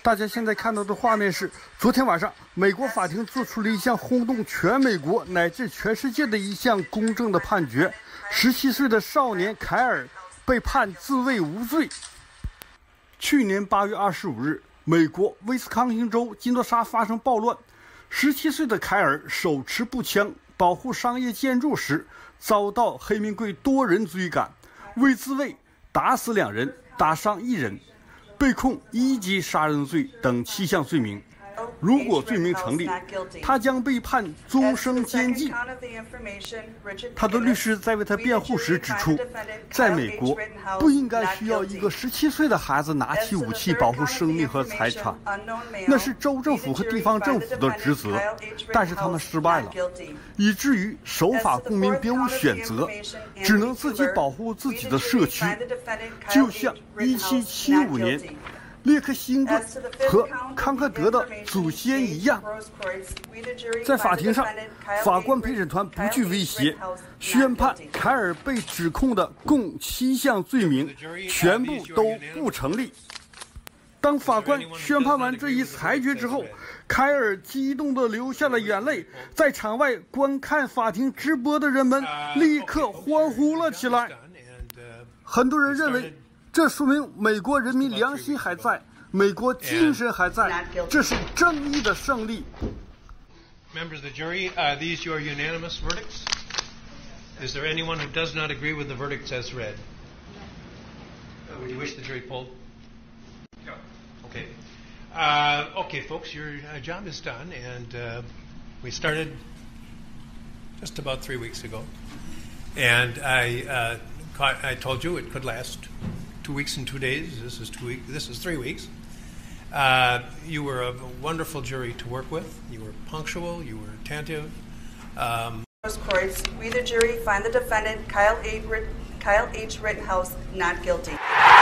大家现在看到的画面是，昨天晚上美国法庭做出了一项轰动全美国乃至全世界的一项公正的判决：17岁的少年凯尔被判自卫无罪。去年8月25日，美国威斯康星州金多沙发生暴乱，17岁的凯尔手持步枪保护商业建筑时，遭到黑名贵多人追赶，为自卫打死2人，打伤1人。被控1级杀人罪等7项罪名，如果罪名成立，他将被判终生监禁。他的律师在为他辩护时指出，在美国不应该需要一个17岁的孩子拿起武器保护生命和财产，那是州政府和地方政府的职责，但是他们失败了，以至于守法公民别无选择，只能自己保护自己的社区，就像1775年列克星顿和康克德的祖先一样。在法庭上，法官陪审团不惧威胁，宣判凯尔被指控的共7项罪名全部都不成立。当法官宣判完这一裁决之后，凯尔激动地流下了眼泪，在场外观看法庭直播的人们立刻欢呼了起来。很多人认为这说明美国人民良心还在，美国精神还在，这是正义的胜利。 Members of the jury, these your unanimous verdicts? Is there anyone who does not agree with the verdicts as read? Would you wish the jury polled? No. Okay. Okay, folks, your job is done, and we started just about 3 weeks ago, and I told you it could last 2 weeks and 2 days. This is 2 weeks. This is 3 weeks. You were a wonderful jury to work with. You were punctual. You were attentive. Courts, we the jury find the defendant Kyle H. Rittenhouse not guilty.